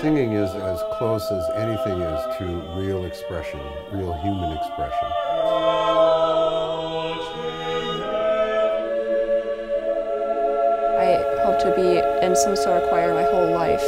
Singing is as close as anything is to real expression, real human expression. I hope to be in some sort of choir my whole life.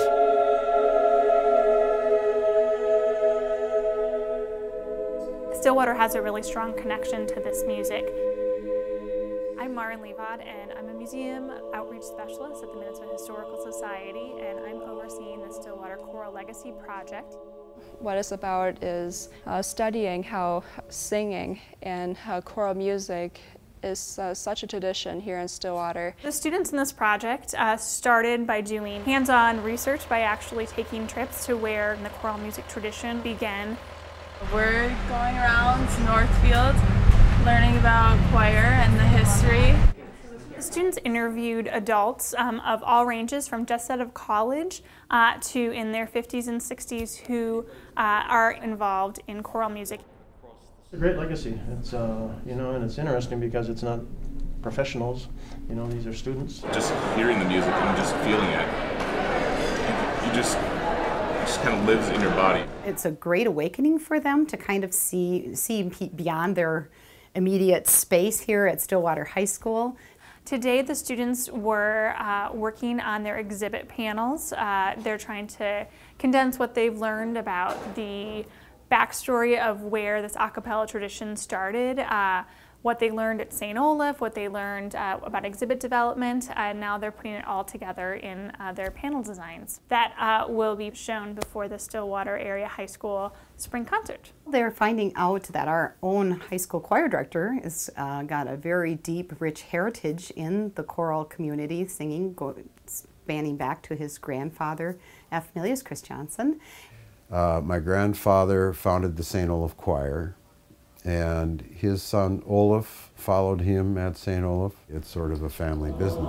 Stillwater has a really strong connection to this music. I'm Marin Levad, and I'm a museum outreach specialist at the Minnesota Historical Society, and I'm overseeing the Stillwater Choral Legacy Project. What it's about is studying how singing and how choral music is such a tradition here in Stillwater. The students in this project started by doing hands-on research by actually taking trips to where the choral music tradition began. We're going around Northfield, learning about choir and the history. The students interviewed adults of all ranges, from just out of college to in their 50s and 60s, who are involved in choral music. It's a great legacy. It's and it's interesting because it's not professionals. These are students. Just hearing the music and just feeling it, it just kind of lives in your body. It's a great awakening for them to kind of see beyond their immediate space here at Stillwater High School. Today the students were working on their exhibit panels. They're trying to condense what they've learned about the backstory of where this a cappella tradition started, what they learned at St. Olaf, what they learned about exhibit development, and now they're putting it all together in their panel designs. That will be shown before the Stillwater Area High School Spring Concert. They're finding out that our own high school choir director has got a very deep, rich heritage in the choral community, singing, spanning back to his grandfather, Ephnelius Christiansen. My grandfather founded the St. Olaf Choir, and his son Olaf followed him at St. Olaf. It's sort of a family business.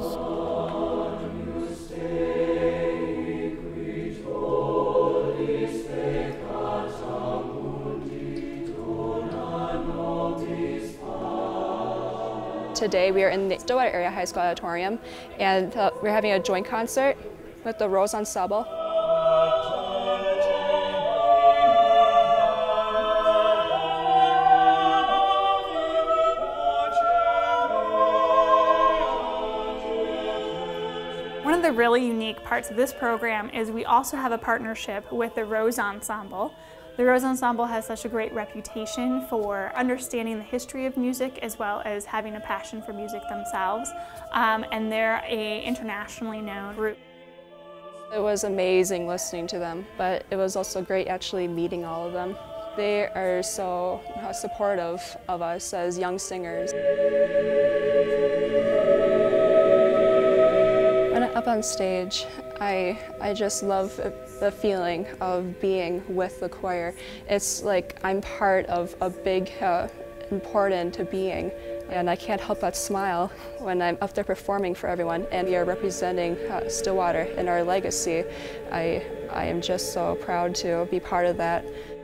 Today we are in the Stillwater Area High School Auditorium, and we're having a joint concert with the Rose Ensemble. One of the really unique parts of this program is we also have a partnership with the Rose Ensemble. The Rose Ensemble has such a great reputation for understanding the history of music as well as having a passion for music themselves, and they're an internationally known group. It was amazing listening to them, but it was also great actually meeting all of them. They are so supportive of us as young singers. When I'm up on stage, I just love the feeling of being with the choir. It's like I'm part of a big, important being, and I can't help but smile when I'm up there performing for everyone, and we are representing Stillwater and our legacy. I am just so proud to be part of that.